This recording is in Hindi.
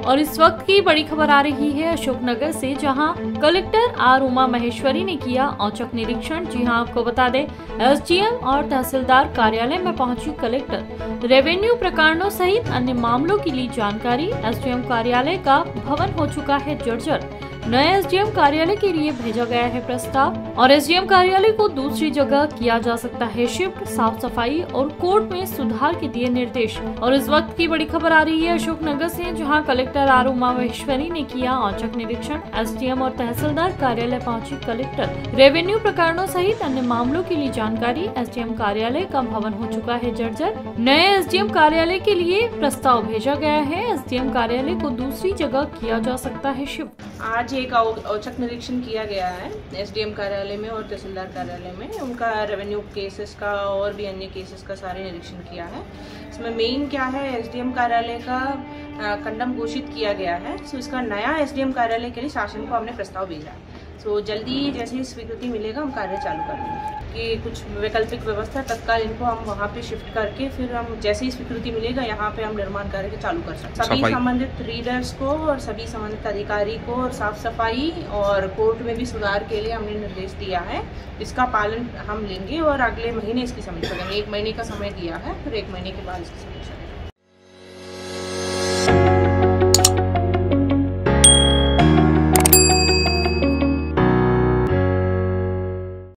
और इस वक्त की बड़ी खबर आ रही है अशोकनगर से, जहां कलेक्टर आर उमा महेश्वरी ने किया औचक निरीक्षण। जी हां, आपको बता दें, एसडीएम और तहसीलदार कार्यालय में पहुंची कलेक्टर रेवेन्यू प्रकरणों सहित अन्य मामलों की ली जानकारी। एसडीएम कार्यालय का भवन हो चुका है जर्जर। नए एसडीएम कार्यालय के लिए भेजा गया है प्रस्ताव और एसडीएम कार्यालय को दूसरी जगह किया जा सकता है शिफ्ट। साफ सफाई और कोर्ट में सुधार के दिए निर्देश। और इस वक्त की बड़ी खबर आ रही है अशोकनगर से, जहां कलेक्टर आर उमा महेश्वरी ने किया औचक निरीक्षण। एसडीएम और तहसीलदार कार्यालय पहुंची कलेक्टर, रेवेन्यू प्रकरणों सहित अन्य मामलों की ली जानकारी। एसडीएम कार्यालय का भवन हो चुका है जर्जर। नए एसडीएम कार्यालय के लिए प्रस्ताव भेजा गया है। एसडीएम कार्यालय को दूसरी जगह किया जा सकता है शिफ्ट। आज एक औचक निरीक्षण किया गया है एसडीएम कार्यालय में और तहसीलदार कार्यालय में। उनका रेवेन्यू केसेस का और भी अन्य केसेस का सारे निरीक्षण किया है। इसमें मेन क्या है, एसडीएम कार्यालय का कंडम घोषित किया गया है। सो इसका नया एसडीएम कार्यालय के लिए शासन को हमने प्रस्ताव भेजा है। सो जल्दी जैसे ही स्वीकृति मिलेगा हम कार्य चालू कर देंगे कि कुछ वैकल्पिक व्यवस्था तत्काल इनको हम वहाँ पे शिफ्ट करके फिर हम जैसे ही स्वीकृति मिलेगा यहाँ पे हम निर्माण कार्य चालू कर सकते हैं। सभी संबंधित रीडर्स को और सभी संबंधित अधिकारी को और साफ सफाई और कोर्ट में भी सुधार के लिए हमने निर्देश दिया है। इसका पालन हम लेंगे और अगले महीने इसकी समीक्षा करेंगे। 1 महीने का समय दिया है, फिर 1 महीने के बाद इसकी समीक्षा करेंगे।